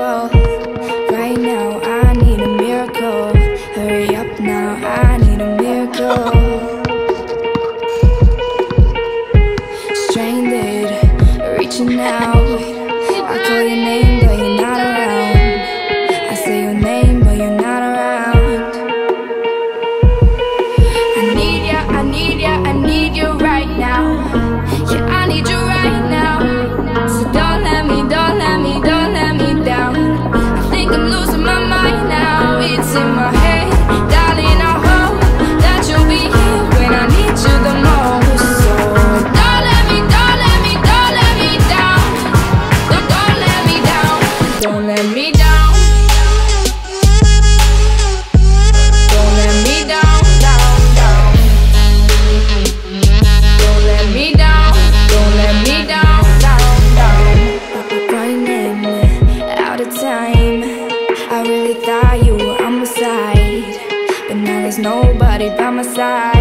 miracle. Right now, I need a miracle. Hurry up now, I need a miracle. Stranded, reaching out. I call your name, but you're not around. I say your name, but you're not around. I need ya, I need ya, I need you right now. Yeah, I need you right now. So don't let me, don't let me, don't let me down. I think I'm losing my mind now. It's in my head, darling, I hope that you'll be here when I need you the most. So don't let me, don't let me, don't let me down. Don't let me down. Don't let me down. Don't let me down, down, down. Don't let me down. Don't let me down, down, down. Running out of time. I really thought you were on my side, but now there's nobody by my side.